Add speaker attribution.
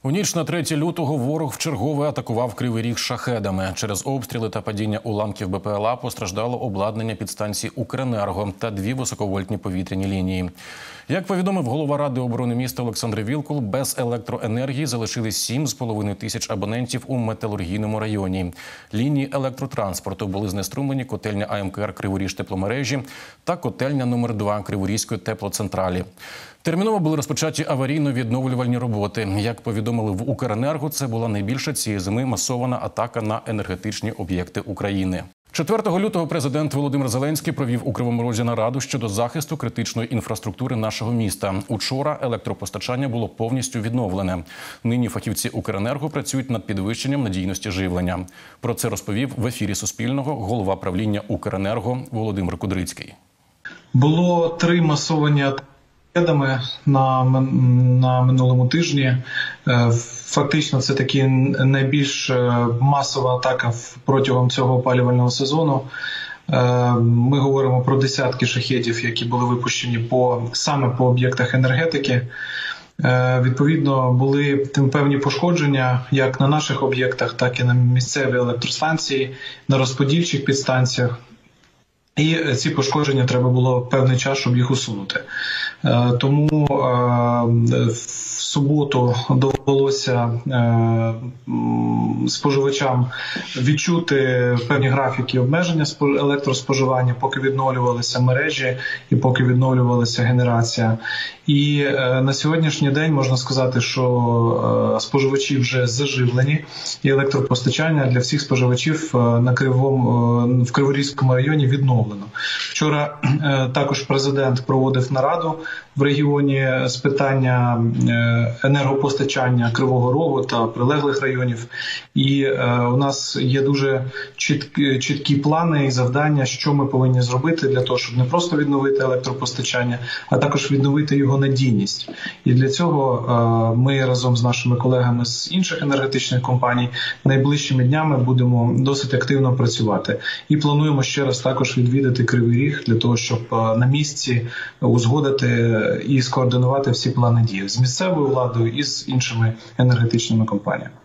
Speaker 1: У ніч на 3 лютого ворог вчергове атакував Кривий Ріг шахедами. Через обстріли та падіння уламків БПЛА постраждало обладнання підстанції «Укренерго» та 2 високовольтні повітряні лінії. Як повідомив голова Ради оборони міста Олександр Вілкул, без електроенергії залишились 7,5 тисяч абонентів у Металургійному районі. Лінії електротранспорту були знеструмлені котельня АМКР «Криворіжтепломережі» та котельня номер 2 Криворізької теплоцентралі. Терміново були розпочаті аварійно-відновлювальні роботи. Як повідомили в «Укренерго», це була найбільша цієї зими масована атака на енергетичні об'єкти України. 4 лютого президент Володимир Зеленський провів у Кривому Розі нараду щодо захисту критичної інфраструктури нашого міста. Учора електропостачання було повністю відновлене. Нині фахівці «Укренерго» працюють над підвищенням надійності живлення. Про це розповів в ефірі Суспільного голова правління «Укренерго» Володимир Кудрицький.
Speaker 2: Було 3 масовані атаки на минулому тижні. Фактично це таки найбільш масова атака протягом цього опалювального сезону. Ми говоримо про десятки шахедів, які були випущені саме по об'єктах енергетики. Відповідно, були певні пошкодження як на наших об'єктах, так і на місцевій електростанції, на розподільчих підстанціях. І ці пошкодження треба було певний час, щоб їх усунути. Тому в суботу довелося споживачам відчути певні графіки обмеження електроспоживання, поки відновлювалися мережі і поки відновлювалася генерація. І на сьогоднішній день можна сказати, що споживачі вже заживлені, і електропостачання для всіх споживачів в Криворізькому районі відновлено. Вчора також президент проводив нараду в регіоні з питання енергопостачання Кривого Рогу та прилеглих районів. І у нас є дуже чіткі плани і завдання, що ми повинні зробити для того, щоб не просто відновити електропостачання, а також відновити його надійність. І для цього ми разом з нашими колегами з інших енергетичних компаній найближчими днями будемо досить активно працювати. І плануємо ще раз також відвідати Кривий Ріг для того, щоб на місці узгодити і скоординувати всі плани дій з місцевою владою і з іншими енергетичними компаніями.